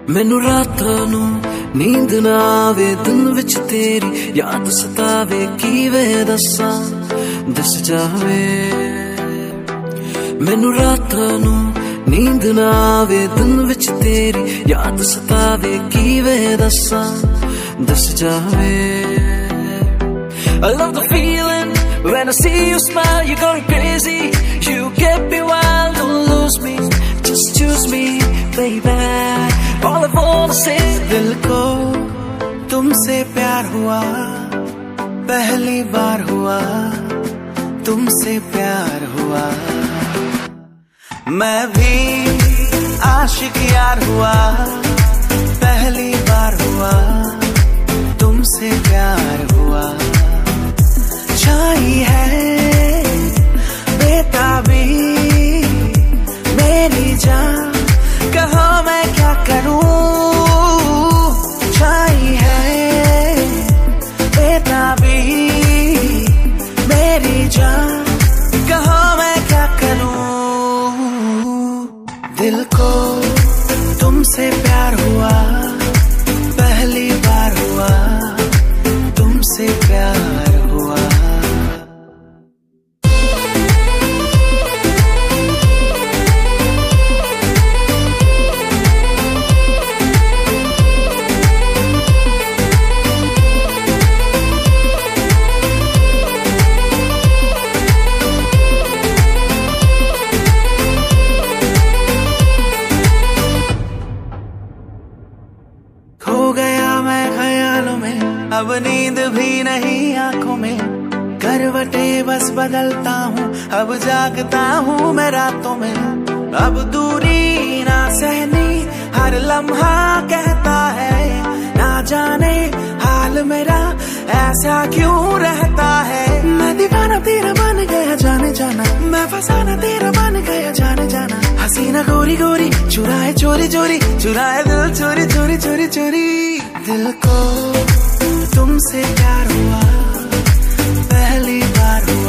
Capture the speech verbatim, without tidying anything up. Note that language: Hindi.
मैनू रात नू नींद ना आवे, दिन विच तेरी याद सतावे, कीवे दसा दस जावे। मैनू रात नू नींद ना आवे, दिन विच तेरी याद सतावे, कीवे दसा दस जावे। I love the feeling when I see you smile, you're going crazy, you get me wild, don't lose me, just choose me, baby, all I wanna say। दिल को तुमसे प्यार हुआ, पहली बार हुआ, तुमसे प्यार हुआ। मैं भी आशिक यार हुआ, पहली बार हुआ, तुमसे प्यार हुआ। छाई है बेताबी मेरी जान, कहो मैं क्या करूं। छाई है बेताबी मेरी जान, कहो मैं क्या करूं। दिल को तुमसे प्यार हुआ, पहली बार हुआ, तुमसे प्यार हुआ। खो गया मैं ख्यालों में, अब नींद भी नहीं आंखों में, करवटे बस बदलता हूँ, अब जागता हूँ मैं रातों में। अब दूरी ना सहनी, हर लम्हा कहता है, ना जाने हाल मेरा ऐसा क्यों रहता है। मैं दीवाना तेरा बन गया जाने जाना, मैं फसाना तेरा बन गया जाने जाना। हसीना गोरी गोरी चुराए चोरी चोरी, चुराए दिल चोरी चोरी चोरी चोरी। दिल को तुमसे प्यार हुआ, पहली बार हुआ,